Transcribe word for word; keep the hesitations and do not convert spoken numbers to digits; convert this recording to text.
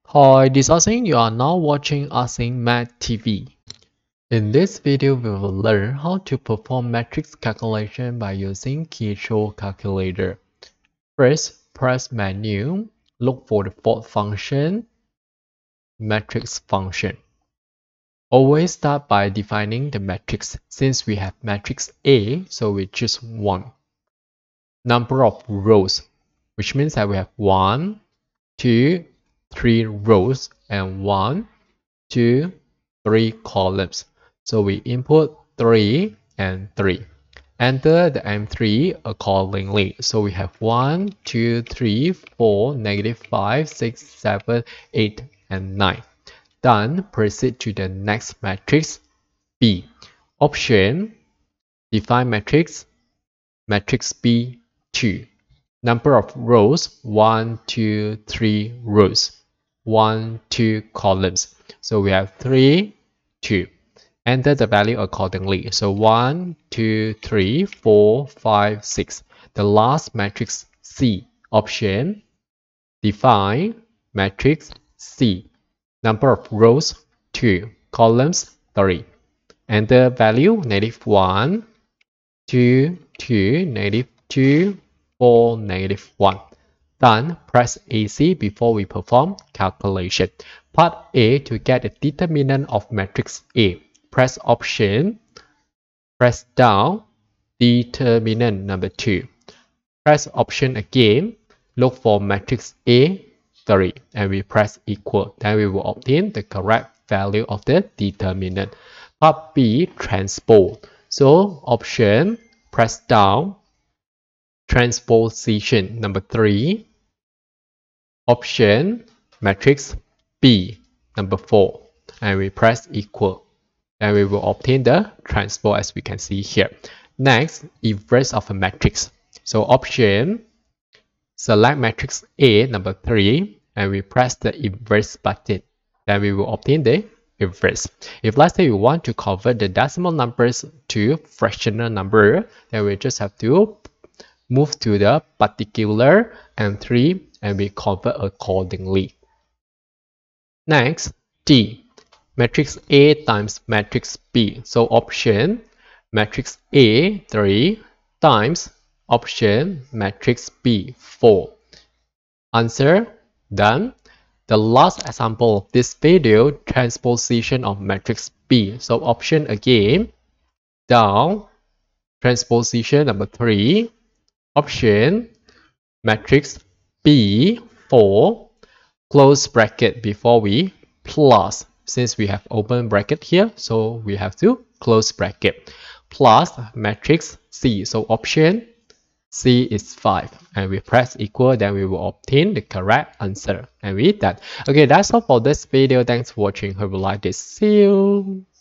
Hi, this is Asing. You are now watching Asing Math T V. In this video, we will learn how to perform matrix calculation by using Casio calculator. First, press menu, look for the fourth function, matrix function. Always start by defining the matrix. Since we have matrix A, so we choose one. Number of rows, which means that we have one, two, three rows and one, two, three columns. So we input three and three. Enter the M three accordingly. So we have one, two, three, four, negative five, six, seven, eight, and nine. Then proceed to the next matrix B. Option, define matrix, matrix B two. Number of rows, one, two, three rows. one, two columns. So we have three, two. Enter the value accordingly. So one, two, three, four, five, six. The last matrix C. Option, define matrix C. Number of rows, two. Columns, three. Enter value, negative one, two, two, negative two, four, negative one. Then press A C before we perform calculation. Part A to get the determinant of matrix A. Press Option, press down, determinant number two. Press Option again, look for matrix A three, and we press equal. Then we will obtain the correct value of the determinant. Part B, transpose. So Option, press down, transposition number three. Option, matrix B number four, and we press equal, and we will obtain the transpose as we can see here. Next, inverse of a matrix. So Option, select matrix A number three, and we press the inverse button, then we will obtain the inverse. If let's say you want to convert the decimal numbers to fractional number, then we just have to move to the particular M three and we convert accordingly. Next, D, matrix A times matrix B. So Option, matrix A three times Option, matrix B four. Answer, done. The last example of this video, transposition of matrix B. So Option again, down, transposition number three. Option, matrix B four, close bracket before we plus. Since we have open bracket here, so we have to close bracket. Plus matrix C. So Option C is five, and we press equal, then we will obtain the correct answer. And we done. Okay, that's all for this video. Thanks for watching. Hope you like this. See you.